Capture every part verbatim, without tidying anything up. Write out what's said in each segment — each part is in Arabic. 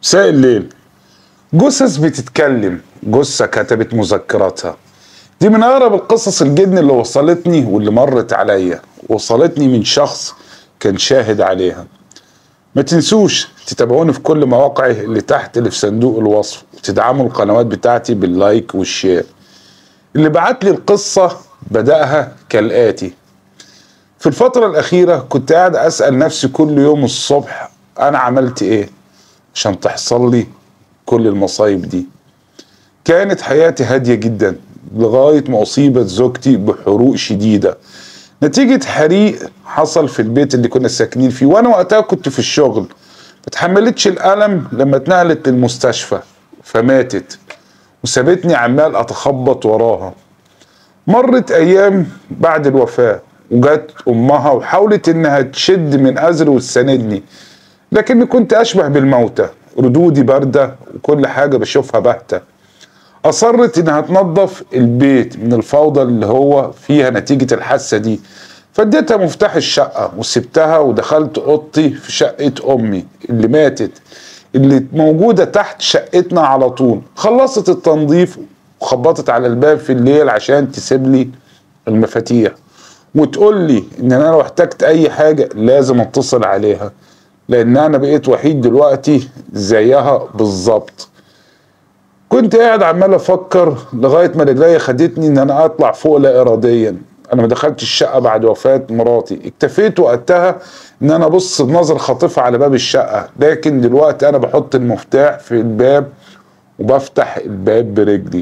مساء الليل. جثث بتتكلم، جثة كتبت مذكراتها. دي من أغرب القصص الجن اللي وصلتني واللي مرت عليا، وصلتني من شخص كان شاهد عليها. ما تنسوش تتابعوني في كل مواقعي اللي تحت اللي في صندوق الوصف، وتدعموا القنوات بتاعتي باللايك والشير. اللي بعت لي القصة بدأها كالآتي: في الفترة الأخيرة كنت قاعد أسأل نفسي كل يوم الصبح أنا عملت إيه عشان تحصل لي كل المصايب دي. كانت حياتي هادية جدا لغاية ما أصيبت زوجتي بحروق شديدة نتيجة حريق حصل في البيت اللي كنا ساكنين فيه، وأنا وقتها كنت في الشغل. متحملتش الألم لما اتنقلت للمستشفى فماتت، وسابتني عمال أتخبط وراها. مرت أيام بعد الوفاة وجت أمها وحاولت إنها تشد من أزري وتساندني، لكني كنت أشبه بالموتى، ردودي باردة وكل حاجة بشوفها باهتة. أصرت إنها تنظف البيت من الفوضى اللي هو فيها نتيجة الحادثة دي، فاديتها مفتاح الشقة وسبتها ودخلت أوضتي في شقة أمي اللي ماتت اللي موجودة تحت شقتنا على طول. خلصت التنظيف وخبطت على الباب في الليل عشان تسيب لي المفاتيح وتقول لي إن أنا لو احتجت أي حاجة لازم أتصل عليها، لأن أنا بقيت وحيد دلوقتي زيها بالظبط. كنت قاعد عمال أفكر لغاية ما رجليا خدتني إن أنا أطلع فوق لا إراديا. أنا ما دخلتش الشقة بعد وفاة مراتي، اكتفيت وقتها إن أنا أبص بنظر خاطفة على باب الشقة، لكن دلوقتي أنا بحط المفتاح في الباب وبفتح الباب برجلي.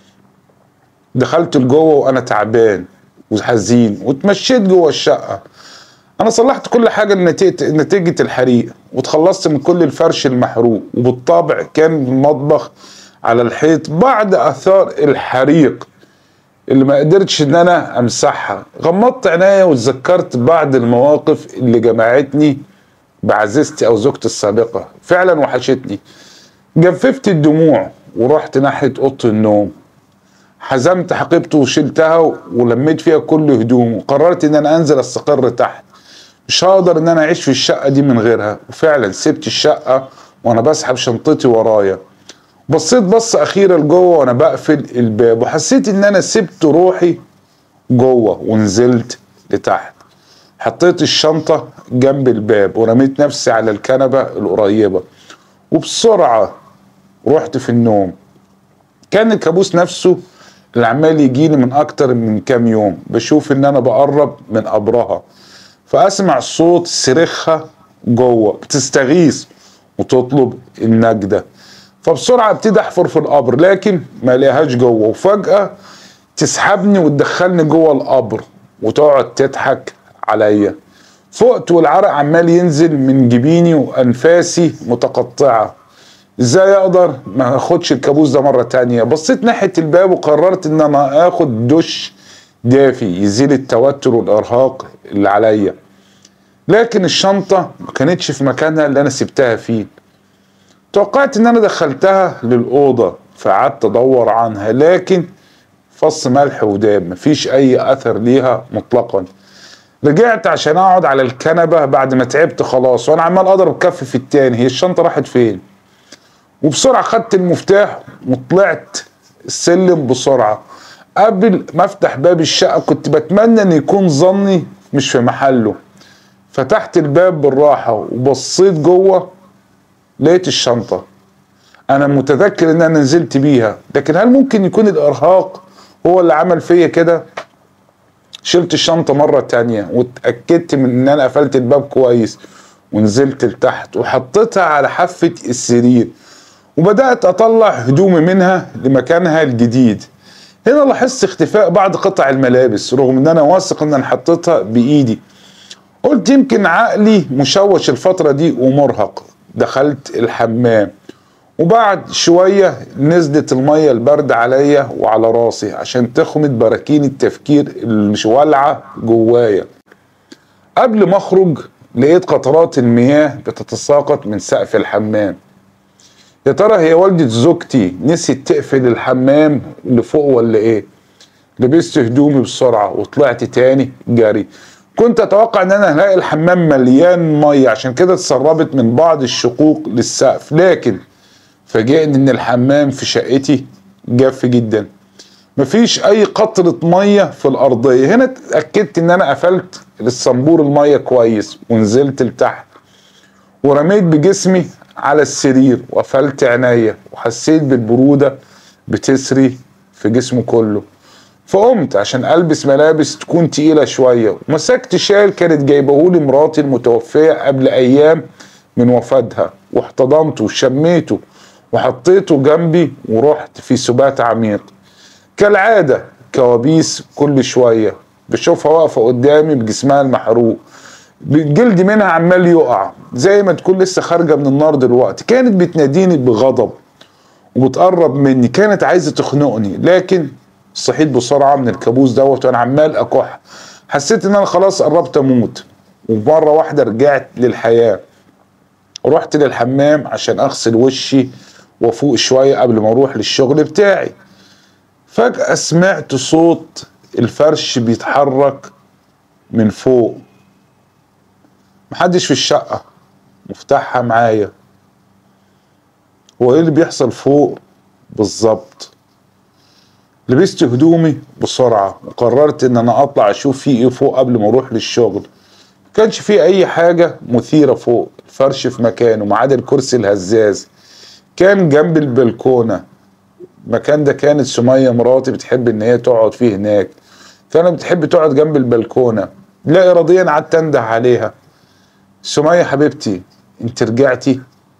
دخلت لجوه وأنا تعبان وحزين واتمشيت جوه الشقة. أنا صلحت كل حاجة نتيجة الحريق وتخلصت من كل الفرش المحروق، وبالطبع كان المطبخ على الحيط بعد آثار الحريق اللي ما قدرتش إن أنا أمسحها. غمضت عينيا وتذكرت بعض المواقف اللي جمعتني بعزيزتي أو زوجتي السابقة، فعلا وحشتني. جففت الدموع ورحت ناحية أوضة النوم، حزمت حقيبته وشلتها ولميت فيها كل هدومه، وقررت إن أنا أنزل أستقر تحت. مش هقدر ان انا اعيش في الشقة دي من غيرها، وفعلا سبت الشقة وانا بسحب شنطتي ورايا. بصيت بصة اخيرة لجوه وانا بقفل الباب، وحسيت ان انا سبت روحي جوه ونزلت لتحت. حطيت الشنطة جنب الباب ورميت نفسي على الكنبة القريبة، وبسرعة رحت في النوم. كان الكابوس نفسه اللي عمال يجيني من اكتر من كام يوم، بشوف ان انا بقرب من قبرها، فأسمع صوت صريخها جوه بتستغيث وتطلب النجدة. فبسرعة ابتدي احفر في القبر لكن ما الاقيهاش جوه، وفجأة تسحبني وتدخلني جوه القبر وتقعد تضحك عليا. فقت والعرق عمال ينزل من جبيني وانفاسي متقطعة. ازاي اقدر ما اخدش الكابوس ده مرة تانية؟ بصيت ناحية الباب وقررت ان انا اخد دش دافي يزيل التوتر والارهاق اللي عليا، لكن الشنطة ما كانتش في مكانها اللي انا سبتها فيه. توقعت ان انا دخلتها للأوضة فقعدت ادور عنها، لكن فص ملح وداب، مفيش اي اثر ليها مطلقا. رجعت عشان اقعد على الكنبة بعد ما تعبت خلاص، وانا عمال اضرب كف في التاني هي الشنطة راحت فين. وبسرعة خدت المفتاح وطلعت السلم بسرعة. قبل ما افتح باب الشقة كنت بتمنى ان يكون ظني مش في محله. فتحت الباب بالراحة وبصيت جوه، لقيت الشنطة. انا متذكر ان انا نزلت بيها، لكن هل ممكن يكون الارهاق هو اللي عمل فيا كده؟ شلت الشنطة مرة تانية واتأكدت من ان انا قفلت الباب كويس، ونزلت لتحت وحطيتها على حافة السرير، وبدأت اطلع هدومي منها لمكانها الجديد. هنا لاحظت اختفاء بعض قطع الملابس رغم ان انا واثق ان انا حطيتها بايدي. قلت يمكن عقلي مشوش الفترة دي ومرهق. دخلت الحمام، وبعد شوية نزلت المية الباردة عليا وعلى راسي عشان تخمد براكين التفكير اللي مش والعة جوايا. قبل ما اخرج لقيت قطرات المياه بتتساقط من سقف الحمام. يا ترى هي والدة زوجتي نسيت تقفل الحمام اللي فوق ولا ايه؟ لبست هدومي بسرعة وطلعت تاني جري. كنت اتوقع ان انا هلاقي الحمام مليان مية، عشان كده اتسربت من بعض الشقوق للسقف، لكن فاجئني ان الحمام في شقتي جاف جدا، مفيش اي قطرة مية في الارضية. هنا اتأكدت ان انا قفلت الصنبور المية كويس ونزلت لتحت ورميت بجسمي على السرير وقفلت عينيا وحسيت بالبرودة بتسري في جسمه كله. فقمت عشان البس ملابس تكون تقيلة شوية ومسكت شال كانت جايبهولي مراتي المتوفية قبل ايام من وفاتها واحتضنته وشميته وحطيته جنبي ورحت في سبات عميق. كالعادة كوابيس كل شوية بشوفها واقفة قدامي بجسمها المحروق، الجلد منها عمال يقع زي ما تكون لسه خارجة من النار دلوقتي. كانت بتناديني بغضب وبتقرب مني، كانت عايزة تخنقني، لكن صحيت بسرعة من الكابوس دوت وانا عمال اكح. حسيت ان انا خلاص قربت اموت، ومرة واحدة رجعت للحياة. رحت للحمام عشان اغسل وشي وافوق شوية قبل ما اروح للشغل بتاعي. فجأة سمعت صوت الفرش بيتحرك من فوق، محدش في الشقة، مفتاحها معايا. هو ايه اللي بيحصل فوق بالظبط؟ لبست هدومي بسرعة وقررت ان انا اطلع اشوف فيه ايه فوق قبل ما اروح للشغل. مكانش فيه اي حاجة مثيرة فوق، الفرش في مكانه ما عدا الكرسي الهزاز كان جنب البلكونة. المكان ده كانت سمية مراتي بتحب ان هي تقعد فيه هناك، فانا بتحب تقعد جنب البلكونة. لا اراديا قعدت انده عليها: سمية حبيبتي انت رجعتي؟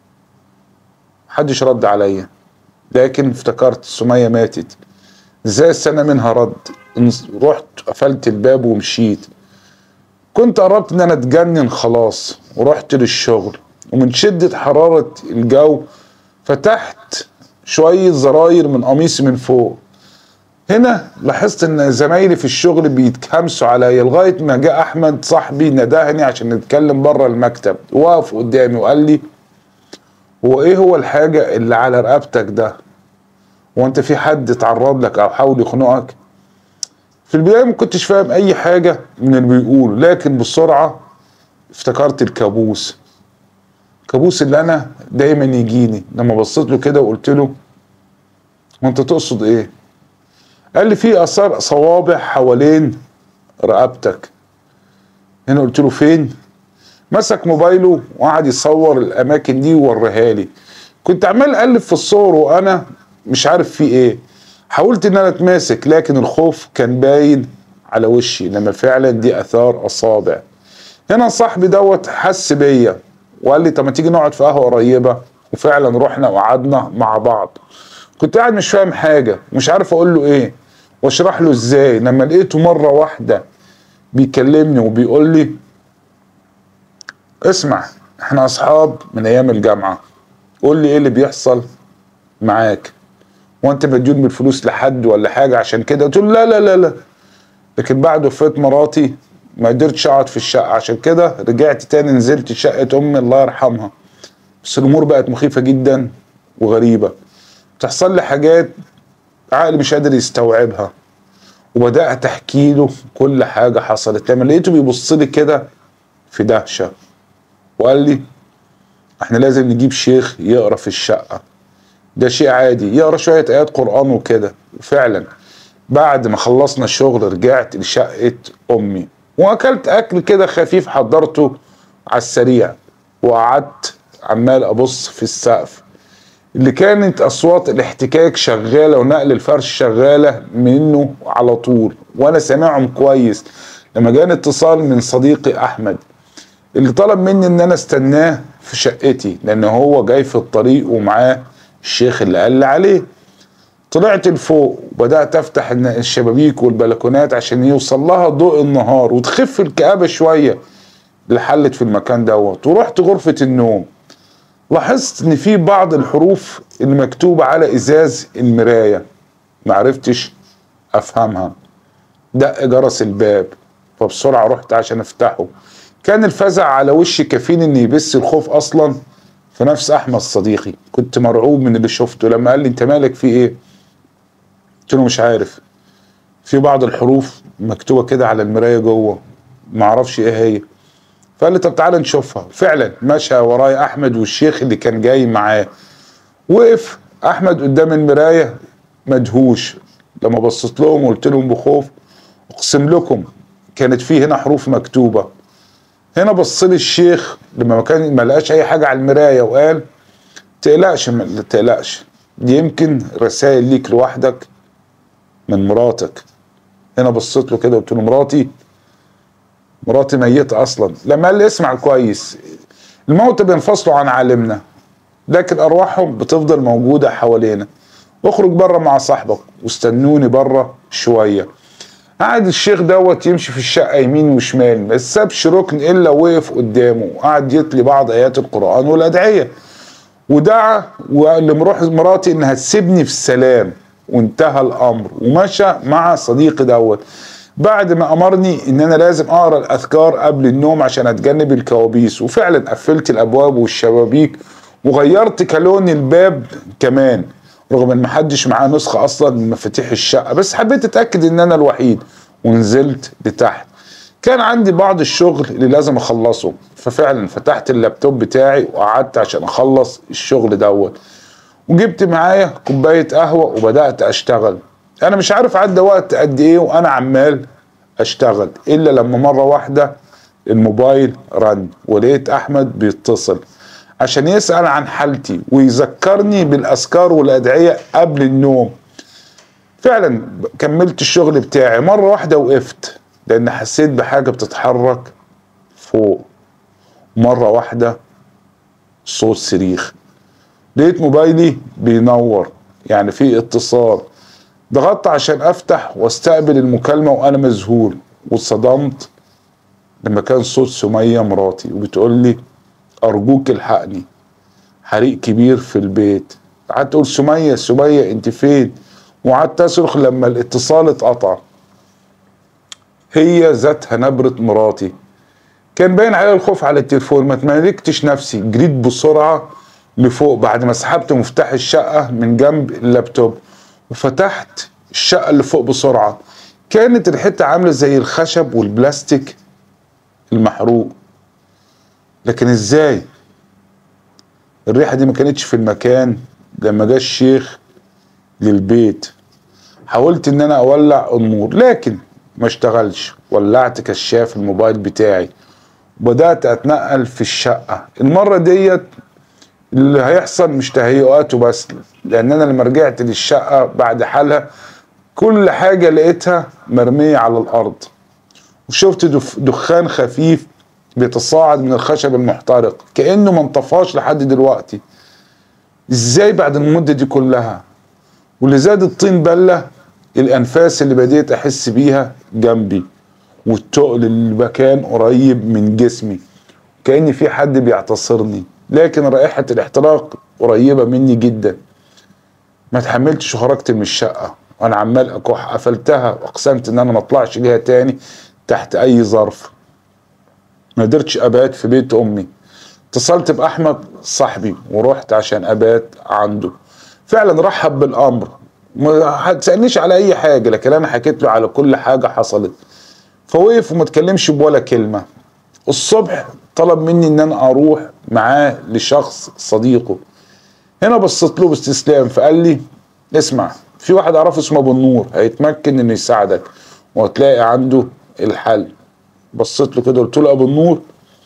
محدش رد عليا، لكن افتكرت سمية ماتت. ازاي السنة منها رد؟ رحت قفلت الباب ومشيت. كنت قربت ان انا اتجنن خلاص، ورحت للشغل ومن شدة حرارة الجو فتحت شوية زراير من قميصي من فوق. هنا لاحظت ان زمايلي في الشغل بيتهمسوا عليا لغاية ما جاء احمد صاحبي ندهني عشان نتكلم بره المكتب، وقف قدامي وقال لي: هو ايه هو الحاجة اللي على رقبتك ده؟ هو انت في حد اتعرض لك او حاول يخنقك؟ في البداية ما كنتش فاهم اي حاجة من اللي بيقوله، لكن بسرعة افتكرت الكابوس. الكابوس اللي انا دايما يجيني. لما بصيت له كده وقلت له: وانت تقصد ايه؟ قال لي: في اثار صوابع حوالين رقبتك. هنا قلت له: فين؟ مسك موبايله وقعد يصور الاماكن دي ووريها لي. كنت عمال اقلب في الصور وانا مش عارف في ايه. حاولت ان انا اتماسك، لكن الخوف كان باين على وشي لما فعلا دي اثار اصابع. هنا صاحبي دوت حس بيا وقال لي: طب ما تيجي نقعد في قهوه قريبه. وفعلا رحنا وقعدنا مع بعض. كنت قاعد مش فاهم حاجه، مش عارف اقول له ايه واشرح له ازاي، لما لقيته مره واحده بيكلمني وبيقول لي: اسمع، احنا اصحاب من ايام الجامعه، قول لي ايه اللي بيحصل معاك؟ وانت مديون بالفلوس لحد ولا حاجه عشان كده؟ قلت له: لا لا لا لا، لكن بعد وفاه مراتي ما قدرتش اقعد في الشقه، عشان كده رجعت تاني نزلت شقه امي الله يرحمها. بس الامور بقت مخيفه جدا وغريبه، بتحصل لي حاجات عقلي مش قادر يستوعبها. وبدات احكي له كل حاجه حصلت. لما لقيته بيبص لي كده في دهشه وقال لي: احنا لازم نجيب شيخ يقرا في الشقه، ده شيء عادي، يقرا شويه ايات قران وكده. وفعلا بعد ما خلصنا الشغل رجعت لشقه امي واكلت اكل كده خفيف حضرته على السريع، وقعدت عمال ابص في السقف اللي كانت اصوات الاحتكاك شغاله ونقل الفرش شغاله منه على طول، وانا سامعهم كويس. لما جاني اتصال من صديقي احمد اللي طلب مني ان انا استناه في شقتي لان هو جاي في الطريق ومعاه الشيخ اللي قال لي عليه. طلعت لفوق وبدات افتح الشبابيك والبلكونات عشان يوصل لها ضوء النهار وتخف الكآبه شويه اللي حلت في المكان دوت. ورحت غرفه النوم، لاحظت ان في بعض الحروف اللي مكتوبه على ازاز المرايه معرفتش افهمها. دق جرس الباب، فبسرعه رحت عشان افتحه. كان الفزع على وشي كفين ان يبث الخوف اصلا في نفس احمد صديقي. كنت مرعوب من اللي شفته. لما قال لي: انت مالك في ايه؟ قلت له: مش عارف، في بعض الحروف مكتوبه كده على المرايه جوه معرفش ايه هي. فقال لي: طب تعالى نشوفها. فعلا مشى ورايا احمد والشيخ اللي كان جاي معاه، وقف احمد قدام المرايه مدهوش. لما بصيت لهم وقلت لهم بخوف، اقسم لكم كانت في هنا حروف مكتوبه. هنا بص لي الشيخ لما ما كان ما لقاش اي حاجه على المرايه وقال تقلقش ما تقلقش، دي يمكن رسائل ليك لوحدك من مراتك. هنا بصيت له كده قلت له مراتي؟ مراتي ميته اصلا. لما قال لي اسمع كويس، الموت بينفصلوا عن عالمنا لكن ارواحهم بتفضل موجوده حوالينا. اخرج بره مع صاحبك واستنوني بره شويه. قعد الشيخ دوت يمشي في الشقه يمين وشمال، ما سابش ركن الا وقف قدامه وقعد يتلي بعض ايات القران والادعيه، ودعا وقال لمراتي انها تسيبني في السلام، وانتهى الامر. ومشى مع صديقي دوت بعد ما امرني ان انا لازم اقرا الاذكار قبل النوم عشان اتجنب الكوابيس. وفعلا قفلت الابواب والشبابيك وغيرت كالون الباب كمان، رغم ان محدش معاه نسخه اصلا من مفاتيح الشقه، بس حبيت اتاكد ان انا الوحيد. ونزلت لتحت، كان عندي بعض الشغل اللي لازم اخلصه، ففعلا فتحت اللابتوب بتاعي وقعدت عشان اخلص الشغل دوت، وجبت معايا كوبايه قهوه وبدات اشتغل. انا مش عارف عدى وقت قد ايه وانا عمال اشتغل، الا لما مره واحده الموبايل رن ولقيت احمد بيتصل عشان يسأل عن حالتي ويذكرني بالاذكار والادعيه قبل النوم. فعلا كملت الشغل بتاعي. مره واحده وقفت لان حسيت بحاجه بتتحرك فوق. مره واحده صوت صريخ، لقيت موبايلي بينور يعني في اتصال. ضغطت عشان افتح واستقبل المكالمه وانا مذهول، واتصدمت لما كان صوت سميه مراتي وبتقول لي ارجوك الحقني، حريق كبير في البيت. قعدت اقول سميه سميه انت فين؟ وقعدت اصرخ لما الاتصال اتقطع. هي ذاتها نبره مراتي. كان باين عليها الخوف على التليفون، ما تملكتش نفسي، جريت بسرعه لفوق بعد ما سحبت مفتاح الشقه من جنب اللابتوب وفتحت الشقه اللي فوق بسرعه. كانت الحته عامله زي الخشب والبلاستيك المحروق. لكن ازاي الريحه دي ما كانتش في المكان لما جه الشيخ للبيت؟ حاولت ان انا اولع النور لكن ما اشتغلش. ولعت كشاف الموبايل بتاعي وبدات اتنقل في الشقه. المره ديت اللي هيحصل مش تهيؤات وبس، لان انا لما رجعت للشقه بعد حالها كل حاجه لقيتها مرميه على الارض، وشفت دخان خفيف بيتصاعد من الخشب المحترق كأنه ما انطفاش لحد دلوقتي. ازاي بعد المدة دي كلها؟ واللي زاد الطين بلة الانفاس اللي بديت احس بيها جنبي، والتقل اللي كان قريب من جسمي كأن في حد بيعتصرني، لكن رائحة الاحتراق قريبة مني جدا. ما اتحملتش وخرجت من الشقة وانا عمال اكح. قفلتها واقسمت ان انا ما اطلعش ليها تاني تحت اي ظرف. ما قدرتش ابات في بيت امي. اتصلت باحمد صاحبي ورحت عشان ابات عنده. فعلا رحب بالامر، ما تسالنيش على اي حاجه لكن انا حكيت له على كل حاجه حصلت. فوقف وما اتكلمش بولا كلمه. الصبح طلب مني ان انا اروح معاه لشخص صديقه. هنا بصيت له باستسلام فقال لي اسمع، في واحد اعرفه اسمه ابو النور هيتمكن انه يساعدك وهتلاقي عنده الحل. بصيت له كده قلت له ابو النور؟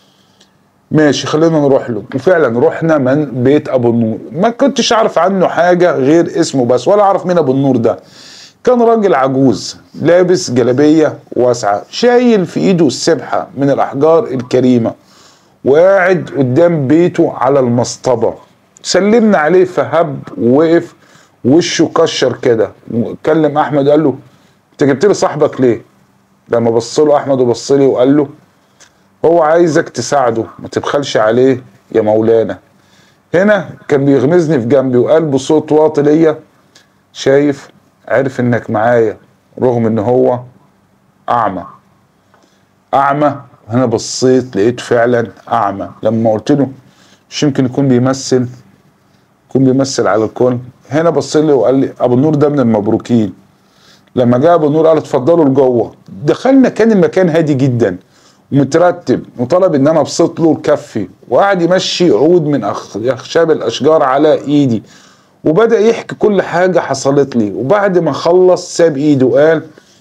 ماشي خلينا نروح له. وفعلا رحنا من بيت ابو النور. ما كنتش اعرف عنه حاجه غير اسمه بس، ولا اعرف مين ابو النور ده. كان راجل عجوز لابس جلابيه واسعه، شايل في ايده السبحه من الاحجار الكريمه، وقاعد قدام بيته على المصطبه. سلمنا عليه فهب ووقف وشه كشر كده. وكلم احمد قال له انت جبت لي صاحبك ليه؟ لما بص له احمد وبص لي وقال له هو عايزك تساعده، ما تبخلش عليه يا مولانا. هنا كان بيغمزني في جنبي وقال بصوت واطي ليا شايف، عرف انك معايا رغم ان هو اعمى. اعمى. هنا بصيت لقيت فعلا اعمى. لما قلت له مش يمكن يكون بيمثل، يكون بيمثل على الكل. هنا بص لي وقال لي ابو النور ده من المبروكين. لما جاء ابو النور قال اتفضلوا لجوه. دخلنا كان المكان هادي جدا ومترتب، وطلب ان انا ابسط له كفي، وقعد يمشي عود من اخشاب الاشجار على ايدي وبدأ يحكي كل حاجة حصلت لي. وبعد ما خلص ساب ايده وقال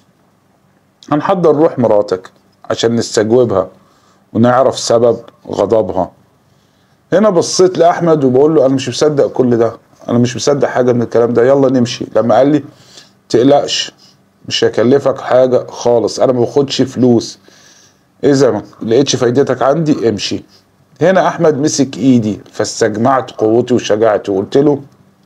هنحضر روح مراتك عشان نستجوبها ونعرف سبب غضبها. هنا بصيت لأحمد وبقول له انا مش مصدق كل ده، انا مش مصدق حاجة من الكلام ده، يلا نمشي. لما قال لي تقلقش مش هكلفك حاجة خالص، انا ما باخدش فلوس، اذا ما لقيتش فايدتك عندي امشي. هنا احمد مسك ايدي فاستجمعت قوتي وشجاعتي وقلت له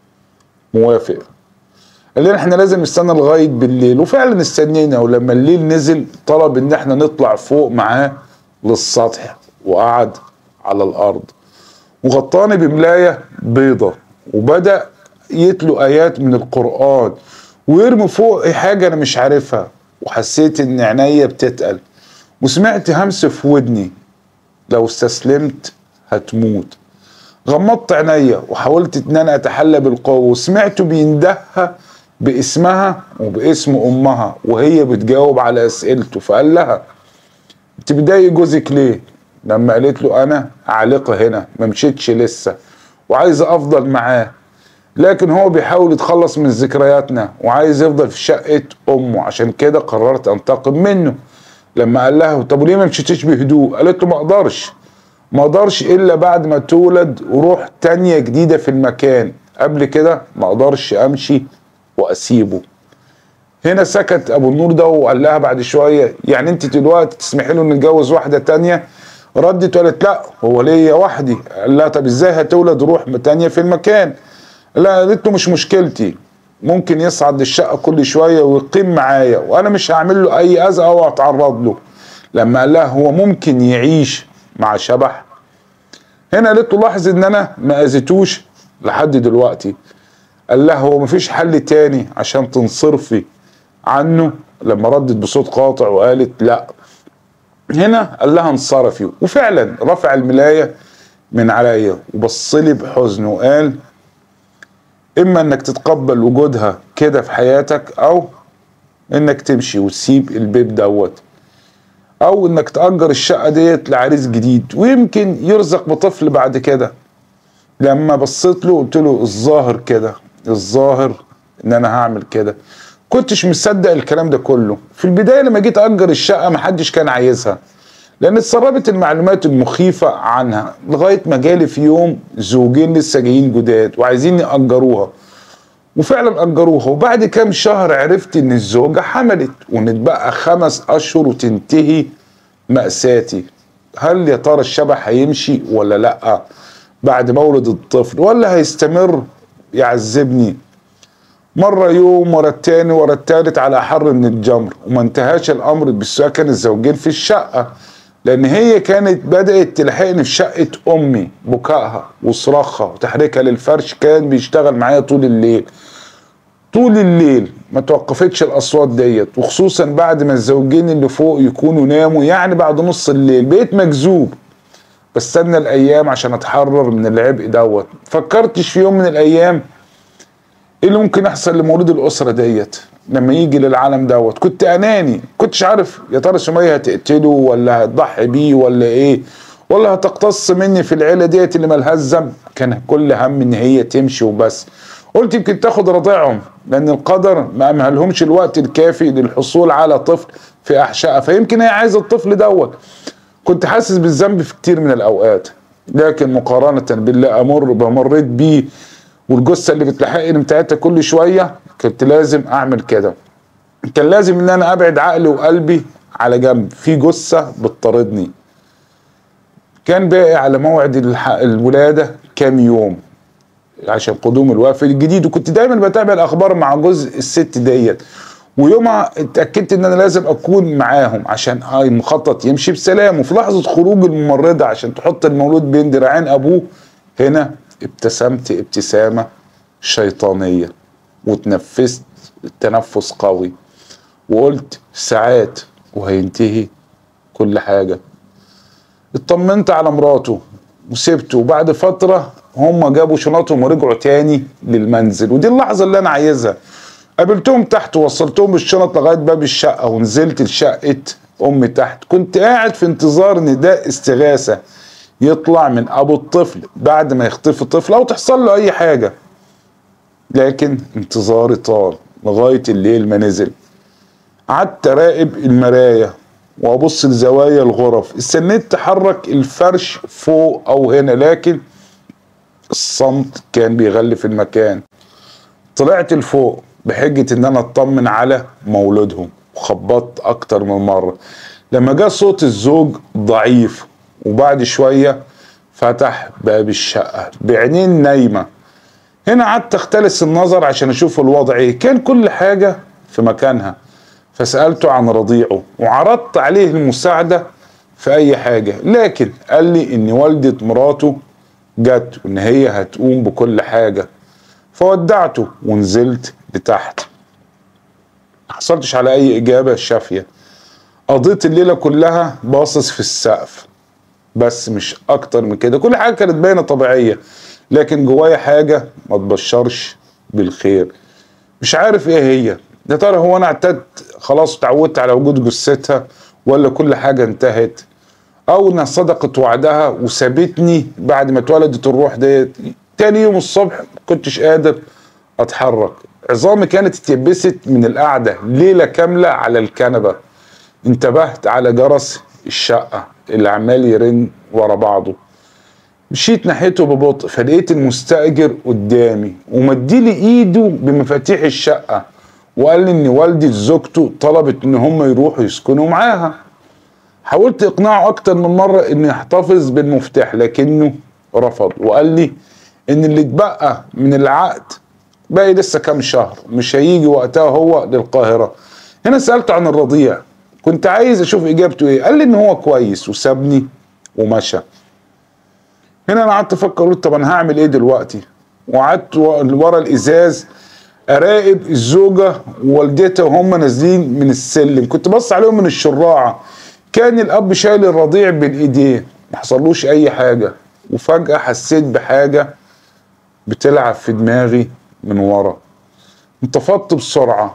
موافق. قال لنا احنا لازم نستنى لغايه بالليل، وفعلا استنينا. ولما الليل نزل طلب ان احنا نطلع فوق معاه للسطح، وقعد على الارض وغطاني بملايه بيضه، وبدا يتلو ايات من القران ويرمي فوق حاجه انا مش عارفها. وحسيت ان عينيا بتتقل وسمعت همس في ودني لو استسلمت هتموت. غمضت عينيا وحاولت ان انا اتحلى بالقوه، وسمعته بيندهها باسمها وباسم امها وهي بتجاوب على اسئلته. فقال لها انت بتضايقي جوزك ليه؟ لما قالت له انا عالقه هنا ما مشيتش لسه وعايزه افضل معاه، لكن هو بيحاول يتخلص من ذكرياتنا وعايز يفضل في شقه امه، عشان كده قررت انتقم منه. لما قال لها طب وليه ما مشيتيش بهدوء؟ قالت له ما اقدرش ما اقدرش الا بعد ما تولد وروح تانية جديدة في المكان، قبل كده ما اقدرش امشي واسيبه. هنا سكت ابو النور ده وقال لها بعد شوية يعني انت دلوقتي تسمحي له انه يتجوز واحدة تانية؟ ردت وقالت لا هو ليا وحدي. قال لها طب ازاي هتولد روح تانية في المكان؟ لا، قالت له مش مشكلتي، ممكن يصعد للشقة كل شوية ويقيم معايا وانا مش هعمل له اي اذى او اتعرض له. لما قال لها هو ممكن يعيش مع شبح؟ هنا قالت له لاحظ ان انا ما اذيتوش لحد دلوقتي. قال لها هو مفيش حل تاني عشان تنصرفي عنه؟ لما ردت بصوت قاطع وقالت لا. هنا قال لها انصرفي، وفعلا رفع الملاية من عليا وبصلي بحزن وقال اما انك تتقبل وجودها كده في حياتك، او انك تمشي وتسيب البيت دوت، او انك تأجر الشقة ديت لعريس جديد ويمكن يرزق بطفل بعد كده. لما بصيت له قلت له الظاهر كده، الظاهر ان انا هعمل كده. كنتش مصدق الكلام ده كله. في البداية لما جيت أجر الشقة محدش كان عايزها لان اتسربت المعلومات المخيفة عنها، لغاية ما جالي في يوم زوجين لسه جايين جداد وعايزين يأجروها، وفعلا أجروها. وبعد كام شهر عرفت ان الزوجة حملت ونتبقى خمس اشهر وتنتهي مأساتي. هل يا ترى الشبح هيمشي ولا لأ بعد مولد الطفل، ولا هيستمر يعذبني مرة يوم ورا التاني ورا التالت على حر من الجمر؟ وما انتهاش الامر بسكن الزوجين في الشقة، لان هي كانت بدأت تلحقني في شقة امي، بكائها وصراخها وتحريكها للفرش كان بيشتغل معايا طول الليل. طول الليل ما توقفتش الاصوات ديت، وخصوصا بعد ما الزوجين اللي فوق يكونوا ناموا، يعني بعد نص الليل. بقيت مجذوب بستنى الايام عشان اتحرر من العبء دوت. فكرتش في يوم من الايام ايه اللي ممكن يحصل لمولود الاسره ديت لما يجي للعالم دوت. كنت اناني، كنتش عارف يا ترى سميه هتقتله ولا هتضحي بيه ولا ايه، ولا هتقتص مني في العيله ديت اللي مالهاش ذنب. كان كل هم ان هي تمشي وبس. قلت يمكن تاخد رضيعهم لان القدر ما امهلهمش الوقت الكافي للحصول على طفل في احشائها، فيمكن هي عايزه الطفل دوت. كنت حاسس بالذنب في كتير من الاوقات، لكن مقارنه باللي امر بمريت بيه والجثه اللي بتلحقني بتاعتها كل شويه كنت لازم اعمل كده. كان لازم ان انا ابعد عقلي وقلبي على جنب في جثه بتطاردني. كان باقي على موعد الولاده كام يوم عشان قدوم الوافد الجديد، وكنت دايما بتابع الاخبار مع جزء الست ديت. ويومها اتاكدت ان انا لازم اكون معاهم عشان المخطط يمشي بسلام. وفي لحظه خروج الممرضه عشان تحط المولود بين دراعين ابوه، هنا ابتسمت ابتسامه شيطانيه وتنفست تنفس قوي وقلت ساعات وهينتهي كل حاجه. اطمنت على مراته وسبته، وبعد فتره هم جابوا شنطهم ورجعوا تاني للمنزل. ودي اللحظه اللي انا عايزها. قابلتهم تحت ووصلتهم بالشنط لغايه باب الشقه ونزلت لشقه امي تحت. كنت قاعد في انتظار نداء استغاثه يطلع من ابو الطفل بعد ما يخطف طفل او تحصل له اي حاجه. لكن انتظاري طال لغاية الليل ما نزل. قعدت اراقب المراية وابص لزوايا الغرف، استنيت تحرك الفرش فوق او هنا، لكن الصمت كان بيغلف المكان. طلعت لفوق بحجة ان انا اطمن على مولودهم، وخبطت اكتر من مرة. لما جاء صوت الزوج ضعيف، وبعد شوية فتح باب الشقة بعينين نايمة. هنا قعدت اختلس النظر عشان اشوف الوضع ايه. كان كل حاجة في مكانها، فسألته عن رضيعه وعرضت عليه المساعدة في اي حاجة، لكن قال لي ان والدة مراته جت وان هي هتقوم بكل حاجة. فودعته ونزلت لتحت. محصلتش على اي اجابة شافية. قضيت الليلة كلها باصص في السقف، بس مش اكتر من كده. كل حاجة كانت باينة طبيعية، لكن جوايا حاجة ما تبشرش بالخير. مش عارف ايه هي. يا ترى هو انا اعتدت خلاص اتعودت على وجود جثتها، ولا كل حاجة انتهت، او انها صدقت وعدها وسابتني بعد ما اتولدت الروح ديت. تاني يوم الصبح كنتش قادر اتحرك، عظامي كانت اتيبست من القعدة ليلة كاملة على الكنبة. انتبهت على جرس الشقة اللي عمال يرن ورا بعضه. مشيت ناحيته ببطء، فلقيت المستأجر قدامي ومديلي ايده بمفاتيح الشقة، وقال لي ان والدة زوجته طلبت ان هم يروحوا يسكنوا معاها. حاولت اقنعه اكتر من مرة انه يحتفظ بالمفتاح، لكنه رفض، وقال لي ان اللي اتبقى من العقد باقي لسه كام شهر، مش هيجي وقتها هو للقاهرة. هنا سألته عن الرضيع، كنت عايز اشوف اجابته ايه. قال لي ان هو كويس وسابني ومشى. هنا انا قعدت افكر، قلت طب انا هعمل ايه دلوقتي؟ وقعدت ورا الازاز اراقب الزوجة ووالدتها وهم نازلين من السلم. كنت بص عليهم من الشراعة. كان الاب شايل الرضيع بين ايديه، ما حصلوش اي حاجة. وفجأة حسيت بحاجة بتلعب في دماغي من ورا. انتفضت بسرعة.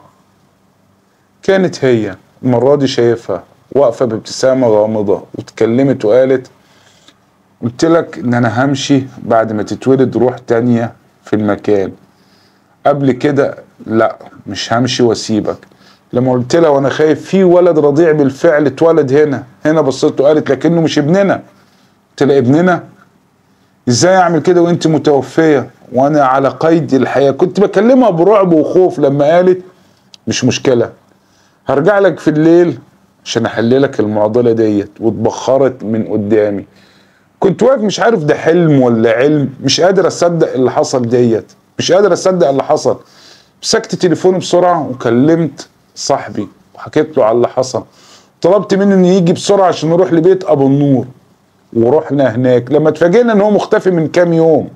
كانت هي المرة دي شايفها واقفة بابتسامة غامضة، واتكلمت وقالت قلت لك ان انا همشي بعد ما تتولد روح تانية في المكان. قبل كده لا، مش همشي واسيبك. لما قلت لها وانا خايف في ولد رضيع بالفعل اتولد هنا. هنا بصيت وقالت لكنه مش ابننا. قلت لها ابننا؟ ازاي اعمل كده وانت متوفية وانا على قيد الحياة؟ كنت بكلمها برعب وخوف لما قالت مش مشكلة، هرجع لك في الليل عشان احللك المعضلة ديت. واتبخرت من قدامي. كنت واقف مش عارف ده حلم ولا علم، مش قادر اصدق اللي حصل ديت، مش قادر اصدق اللي حصل. مسكت تليفوني بسرعة وكلمت صاحبي وحكيت له على اللي حصل. طلبت منه انه يجي بسرعة عشان نروح لبيت ابو النور. ورحنا هناك لما اتفاجئنا ان هو مختفي من كام يوم.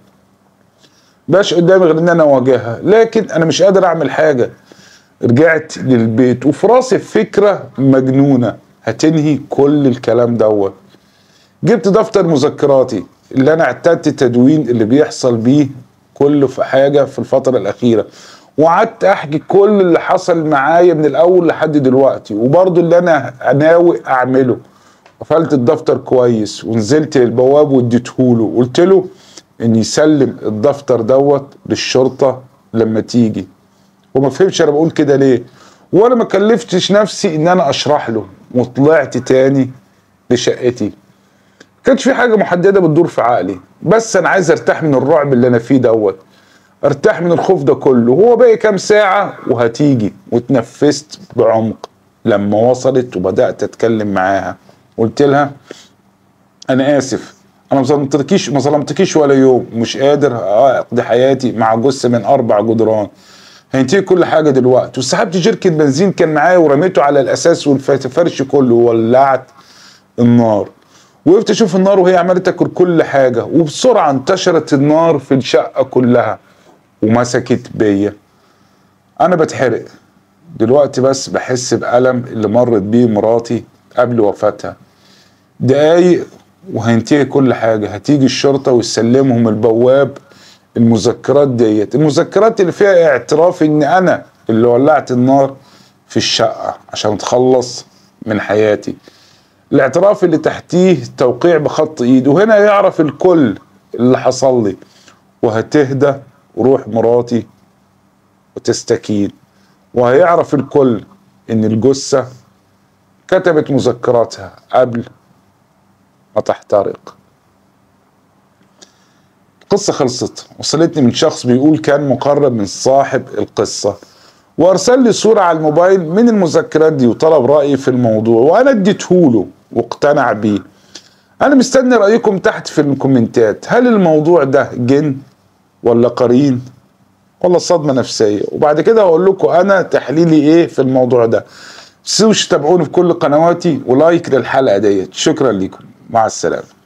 باش قدامي غير ان انا اواجهها، لكن انا مش قادر اعمل حاجة. رجعت للبيت وفي راسي فكرة مجنونة هتنهي كل الكلام دوت. جبت دفتر مذكراتي اللي انا اعتدت التدوين اللي بيحصل بيه كله في حاجة في الفترة الاخيرة، وقعدت احكي كل اللي حصل معايا من الاول لحد دلوقتي، وبرضه اللي انا ناوي اعمله. قفلت الدفتر كويس ونزلت للبواب واديتهوله، قلت له ان يسلم الدفتر دوت للشرطة لما تيجي. وما فهمش انا بقول كده ليه، وانا ما كلفتش نفسي ان انا اشرح له. وطلعت تاني لشقتي. كانش في حاجة محددة بتدور في عقلي، بس انا عايز ارتاح من الرعب اللي انا فيه دوت، ارتاح من الخوف ده كله. هو باقي كام ساعة وهتيجي. واتنفست بعمق لما وصلت وبدأت اتكلم معاها. قلت لها انا اسف، انا ما ظلمتكيش ما ظلمتكيش ولا يوم، مش قادر اقضي حياتي مع جثة من اربع جدران. هينتهي كل حاجة دلوقتي. وسحبت جركة بنزين كان معايا ورميته على الاساس والفرش كله، وولعت النار. وقفت اشوف النار وهي عماله تاكل كل حاجه، وبسرعه انتشرت النار في الشقه كلها ومسكت بيا. انا بتحرق دلوقتي، بس بحس بألم اللي مرت بيه مراتي قبل وفاتها. دقايق وهينتهي كل حاجه. هتيجي الشرطه ويسلمهم البواب المذكرات ديت، المذكرات اللي فيها اعتراف ان انا اللي ولعت النار في الشقه عشان اتخلص من حياتي. الاعتراف اللي تحتيه توقيع بخط ايد، وهنا يعرف الكل اللي حصل لي. وهتهدى روح مراتي وتستكين، وهيعرف الكل ان الجثة كتبت مذكراتها قبل ما تحترق. القصة خلصت، وصلتني من شخص بيقول كان مقرب من صاحب القصة، وارسل لي صورة على الموبايل من المذكرات دي وطلب رأيي في الموضوع، وانا اديتهوله واقتنع بيه. انا مستني رأيكم تحت في الكومنتات، هل الموضوع ده جن ولا قرين ولا صدمة نفسية؟ وبعد كده هقول لكم انا تحليلي ايه في الموضوع ده. متنسوش تتابعوني في كل قنواتي، ولايك للحلقة ديت. شكرا لكم، مع السلامة.